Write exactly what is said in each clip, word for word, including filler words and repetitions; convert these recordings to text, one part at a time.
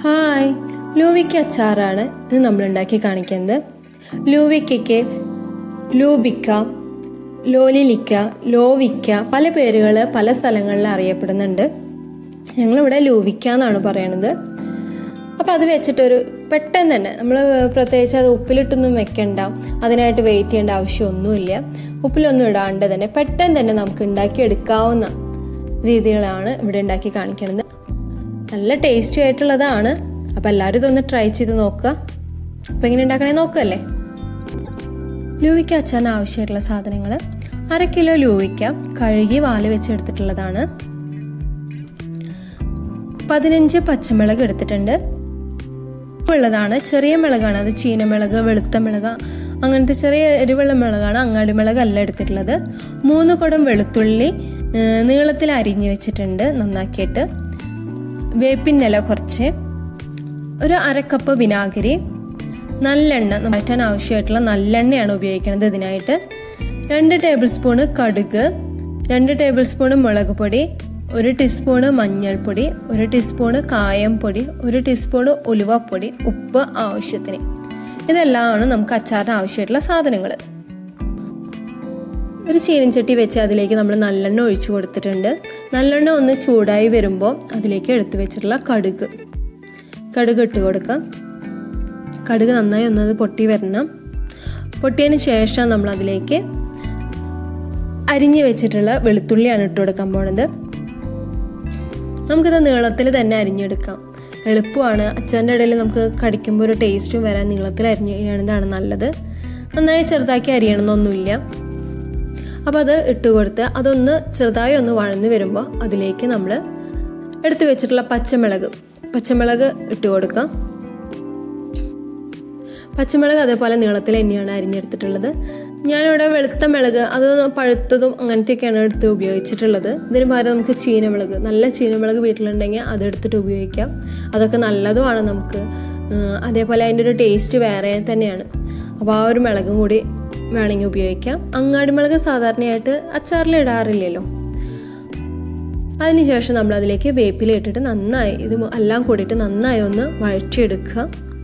Hi, ലൂവിക്ക അച്ചാറാണ് ഇത് നമ്മൾ ഉണ്ടാക്കി കാണിക്കുന്നത്. ലൂവിക്കയ്ക്ക് ലൂബിക്ക, ലോലിലിക്ക, ലോവിക്ക പല പേരുകൾ പല സ്ഥലങ്ങളിൽ അറിയപ്പെടുന്നുണ്ട്. ഞങ്ങളിവിടെ ലൂവിക്ക എന്നാണ് പറയണത്. അപ്പോൾ അത് വെച്ചിട്ടൊരു പെട്ടെന്ന് തന്നെ നമ്മൾ പ്രത്യേകിച്ച് അത് ഉപ്പിലിട്ടൊന്നും വെക്കണ്ട, അതിനായിട്ട് വെയിറ്റ് ചെയ്യേണ്ട ആവശ്യമൊന്നുമില്ല. ഉപ്പിലൊന്നും ഇടാണ്ട് തന്നെ പെട്ടെന്ന് തന്നെ നമുക്ക് ഉണ്ടാക്കി എടുക്കാവുന്ന രീതികളാണ് ഇവിടെ ഉണ്ടാക്കി കാണിക്കുന്നത്. നല്ല ടേസ്റ്റി ആയിട്ടുള്ളതാണ്. അപ്പോൾ എല്ലാവരും ഇതൊന്ന് ട്രൈ ചെയ്ത് നോക്കുക. അപ്പോൾ എങ്ങനെ ഉണ്ടാക്കണേ നോക്കുകയല്ലേ. ലൂവിക്ക അച്ചാറിന് ആവശ്യമായിട്ടുള്ള സാധനങ്ങൾ: അര കിലോ ലൂവിക്ക കഴുകി വാല് വെച്ചെടുത്തിട്ടുള്ളതാണ്. പതിനഞ്ച് പച്ചമുളക് എടുത്തിട്ടുണ്ട്. ഉള്ളതാണ് ചെറിയ മുളകാണ്, അത് ചീനമുളക്, വെളുത്ത മുളക്, അങ്ങനത്തെ ചെറിയ എരിവുള്ള മുളകാണ്. അങ്ങാടി മുളക് അല്ല എടുത്തിട്ടുള്ളത്. മൂന്ന് കുടം വെളുത്തുള്ളി നീളത്തിൽ അരിഞ്ഞു വെച്ചിട്ടുണ്ട് നന്നാക്കിയിട്ട്. വേപ്പിൻ്റെ ഇല കുറച്ച്, ഒരു അരക്കപ്പ് വിനാഗിരി, നല്ലെണ്ണ മാറ്റാൻ ആവശ്യമായിട്ടുള്ള നല്ലെണ്ണയാണ് ഉപയോഗിക്കുന്നത് ഇതിനായിട്ട്. രണ്ട് ടേബിൾ സ്പൂണ് കടുക്, രണ്ട് ടേബിൾ സ്പൂണ് മുളക് പൊടി, ഒരു ടീസ്പൂണ് മഞ്ഞൾപ്പൊടി, ഒരു ടീസ്പൂണ് കായം പൊടി, ഒരു ടീസ്പൂണ് ഉലുവപ്പൊടി, ഉപ്പ് ആവശ്യത്തിന്. ഇതെല്ലാമാണ് നമുക്ക് അച്ചാറിന് ആവശ്യമായിട്ടുള്ള സാധനങ്ങൾ. ഒരു ചീനച്ചട്ടി വെച്ച് അതിലേക്ക് നമ്മൾ നല്ലെണ്ണ ഒഴിച്ചു കൊടുത്തിട്ടുണ്ട്. നല്ലെണ്ണ ഒന്ന് ചൂടായി വരുമ്പോൾ അതിലേക്ക് എടുത്തു വെച്ചിട്ടുള്ള കടുക് കടുക് ഇട്ട് കൊടുക്കാം. കടുക് നന്നായി ഒന്നത് പൊട്ടി വരണം. പൊട്ടിയതിന് ശേഷം നമ്മൾ അതിലേക്ക് അരിഞ്ഞു വെച്ചിട്ടുള്ള വെളുത്തുള്ളിയാണ് ഇട്ട് കൊടുക്കാൻ പോണത്. നമുക്കിത് നീളത്തിൽ തന്നെ അരിഞ്ഞെടുക്കാം, എളുപ്പമാണ്. അച്ചാറിൻ്റെ ഇടയിൽ നമുക്ക് കടിക്കുമ്പോൾ ഒരു ടേസ്റ്റും വരാൻ നീളത്തിൽ അരിഞ്ഞ് ചെയ്യുന്നതാണ് നല്ലത്. നന്നായി ചെറുതാക്കി അരിയണമെന്നൊന്നുമില്ല. അപ്പോൾ അത് ഇട്ട് കൊടുത്ത് അതൊന്ന് ചെറുതായി ഒന്ന് വഴന്ന് വരുമ്പോൾ അതിലേക്ക് നമ്മൾ എടുത്തു വെച്ചിട്ടുള്ള പച്ചമുളക് പച്ചമുളക് ഇട്ട് കൊടുക്കാം. പച്ചമുളക് അതേപോലെ നീളത്തിൽ തന്നെയാണ് അരിഞ്ഞെടുത്തിട്ടുള്ളത്. ഞാനിവിടെ വെളുത്ത മുളക്, അത് പഴുത്തതും അങ്ങനത്തെയൊക്കെയാണ് എടുത്ത് ഉപയോഗിച്ചിട്ടുള്ളത്. ഇതിന് പകരം നമുക്ക് ചീനമുളക്, നല്ല ചീനമുളക് വീട്ടിലുണ്ടെങ്കിൽ അതെടുത്തിട്ട് ഉപയോഗിക്കാം. അതൊക്കെ നല്ലതുമാണ് നമുക്ക്. അതേപോലെ അതിൻ്റെ ഒരു ടേസ്റ്റ് വേറെ തന്നെയാണ്. അപ്പോൾ ആ ഒരു മുളകും കൂടി വേണമെങ്കിൽ ഉപയോഗിക്കാം. അങ്ങാടി മുളക് സാധാരണയായിട്ട് അച്ചാറിൽ ഇടാറില്ലല്ലോ. അതിനുശേഷം നമ്മൾ അതിലേക്ക് വേപ്പില ഇട്ടിട്ട് നന്നായി ഇത് എല്ലാം കൂടിയിട്ട് നന്നായി ഒന്ന് വഴറ്റിയെടുക്കുക.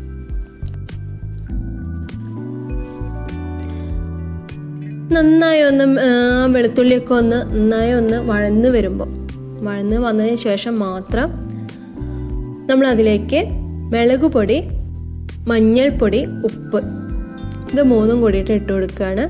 നന്നായി ഒന്ന് വെളുത്തുള്ളിയൊക്കെ ഒന്ന് നന്നായി ഒന്ന് വഴന്ന് വരുമ്പോൾ വഴന്ന് വന്നതിന് ശേഷം മാത്രം നമ്മൾ അതിലേക്ക് മുളക് പൊടി, മഞ്ഞൾപ്പൊടി, ഉപ്പ് ഇത് മൂന്നും കൂടിയിട്ട് ഇട്ട് കൊടുക്കുകയാണ്.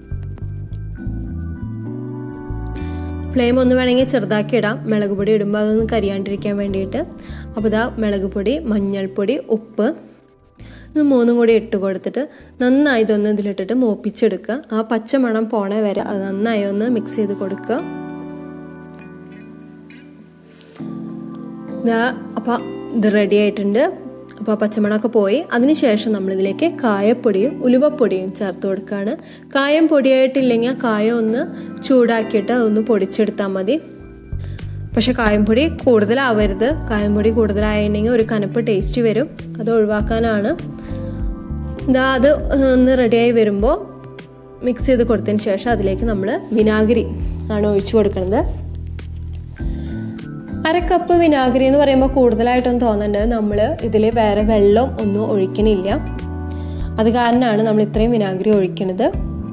ഫ്ലെയിം ഒന്ന് വേണമെങ്കിൽ ചെറുതാക്കി ഇടാം, മുളക് പൊടി ഇടുമ്പോൾ അതൊന്ന് കരിയാണ്ടിരിക്കാൻ വേണ്ടിയിട്ട്. അപ്പോൾ ഇതാ മുളക് പൊടി, മഞ്ഞൾപ്പൊടി, ഉപ്പ് ഇത് മൂന്നും കൂടി ഇട്ട് കൊടുത്തിട്ട് നന്നായി ഇതൊന്ന് ഇതിലിട്ടിട്ട് മൂപ്പിച്ചെടുക്കുക. ആ പച്ചമണം പോണ വരെ അത് നന്നായി ഒന്ന് മിക്സ് ചെയ്ത് കൊടുക്കുക. ഇതാ അപ്പോൾ ഇത് റെഡി ആയിട്ടുണ്ട്. അപ്പോൾ പച്ചമണമൊക്കെ പോയി. അതിനുശേഷം നമ്മളിതിലേക്ക് കായപ്പൊടിയും ഉലുവപ്പൊടിയും ചേർത്ത് കൊടുക്കുകയാണ്. കായം പൊടിയായിട്ടില്ലെങ്കിൽ കായം ഒന്ന് ചൂടാക്കിയിട്ട് അതൊന്ന് പൊടിച്ചെടുത്താൽ മതി. പക്ഷെ കായം പൊടി കൂടുതലാവരുത്. കായം പൊടി കൂടുതലായിട്ടുണ്ടെങ്കിൽ ഒരു കനപ്പ് ടേസ്റ്റ് വരും, അത് ഒഴിവാക്കാനാണ്. ഇതാ അത് ഒന്ന് റെഡിയായി വരുമ്പോൾ മിക്സ് ചെയ്ത് കൊടുത്തതിന് ശേഷം അതിലേക്ക് നമ്മൾ വിനാഗിരി ആണ് ഒഴിച്ചു കൊടുക്കുന്നത്. അര കപ്പ് വിനാഗിരി എന്ന് പറയുമ്പോൾ കൂടുതലായിട്ടൊന്നും തോന്നുന്നുണ്ട്. നമ്മൾ ഇതിൽ വേറെ വെള്ളം ഒന്നും ഒഴിക്കണില്ല, അത് കാരണമാണ് നമ്മൾ ഇത്രയും വിനാഗിരി ഒഴിക്കുന്നത്.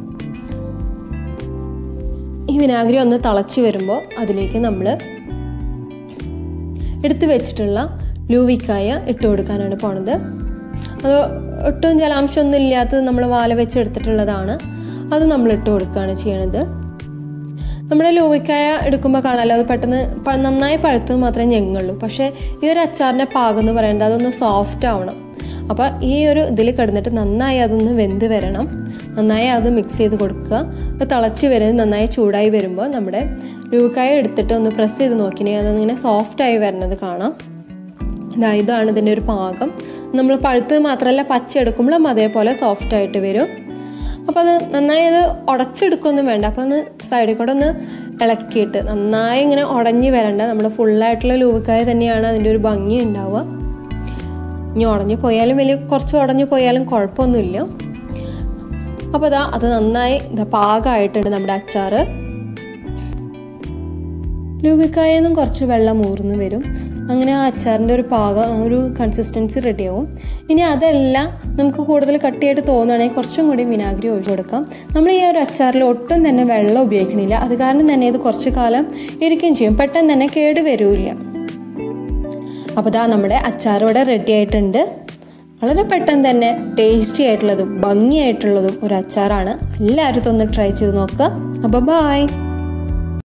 ഈ വിനാഗിരി ഒന്ന് തിളച്ച് വരുമ്പോൾ അതിലേക്ക് നമ്മൾ എടുത്തു വെച്ചിട്ടുള്ള ലൂവിക്കായ ഇട്ട് കൊടുക്കാനാണ് പോണത്. അത് ഒട്ടും ജലാംശമൊന്നും ഇല്ലാത്തത് നമ്മൾ വാല വെച്ചെടുത്തിട്ടുള്ളതാണ്. അത് നമ്മൾ ഇട്ട് കൊടുക്കുകയാണ് ചെയ്യണത്. നമ്മുടെ ലൂവിക്കായ എടുക്കുമ്പോൾ കാണാമല്ലോ, അത് പെട്ടെന്ന് നന്നായി പഴുത്തത് മാത്രമേ ഞെങ്ങുള്ളൂ. പക്ഷേ ഈ ഒരു അച്ചാറിൻ്റെ പാകം എന്ന് പറയുന്നത് അതൊന്ന് സോഫ്റ്റ് ആവണം. അപ്പോൾ ഈ ഒരു ഇതിൽ കിടന്നിട്ട് നന്നായി അതൊന്ന് വെന്ത് വരണം. നന്നായി അത് മിക്സ് ചെയ്ത് കൊടുക്കുക. അപ്പോൾ തിളച്ച് വരുന്നത് നന്നായി ചൂടായി വരുമ്പോൾ നമ്മുടെ ലൂവിക്കായ എടുത്തിട്ട് ഒന്ന് പ്രസ് ചെയ്ത് നോക്കിയാൽ അതിങ്ങനെ സോഫ്റ്റായി വരുന്നത് കാണാം. ഇതാ ഇതാണ് ഇതിൻ്റെ ഒരു പാകം. നമ്മൾ പഴുത്തത് മാത്രമല്ല പച്ച എടുക്കുമ്പോഴും അതേപോലെ സോഫ്റ്റായിട്ട് വരും. അപ്പോൾ അത് നന്നായി അത് ഉടച്ചെടുക്കൊന്നും വേണ്ട. അപ്പോൾ ഒന്ന് സൈഡിൽ കൂടെ ഒന്ന് ഇളക്കിയിട്ട് നന്നായി ഇങ്ങനെ ഉടഞ്ഞ് വരണ്ട. നമ്മൾ ഫുള്ളായിട്ടുള്ള ലൂവിക്കായ തന്നെയാണ് അതിൻ്റെ ഒരു ഭംഗി ഉണ്ടാവുക. ഇനി ഉടഞ്ഞു പോയാലും വലിയ കുറച്ച് ഉടഞ്ഞു പോയാലും കുഴപ്പമൊന്നുമില്ല. അപ്പോൾ അതാ അത് നന്നായി ഇതാ പാകമായിട്ടുണ്ട് നമ്മുടെ അച്ചാറ്. ലൂവിക്കായെന്നും കുറച്ച് വെള്ളം ഊർന്ന് വരും. അങ്ങനെ ആ അച്ചാറിൻ്റെ ഒരു പാകം ഒരു കൺസിസ്റ്റൻസി റെഡിയാവും. ഇനി അതെല്ലാം നമുക്ക് കൂടുതൽ കട്ടിയായിട്ട് തോന്നുകയാണെങ്കിൽ കുറച്ചും കൂടി വിനാഗിരി ഒഴിച്ചു കൊടുക്കാം. നമ്മൾ ഈ ഒരു അച്ചാറിൽ ഒട്ടും തന്നെ വെള്ളം ഉപയോഗിക്കണില്ല. അത് കാരണം തന്നെ ഇത് കുറച്ച് കാലം ഇരിക്കുകയും ചെയ്യും, പെട്ടെന്ന് തന്നെ കേട് വരില്ല. അപ്പോൾ ഇതാ നമ്മുടെ അച്ചാർ ഇവിടെ റെഡി ആയിട്ടുണ്ട്. വളരെ പെട്ടെന്ന് തന്നെ ടേസ്റ്റി ആയിട്ടുള്ളതും ഭംഗിയായിട്ടുള്ളതും ഒരു അച്ചാറാണ്. എല്ലാവരും ഇതൊന്ന് ട്രൈ ചെയ്ത് നോക്കുക. അപ്പോൾ ബൈ.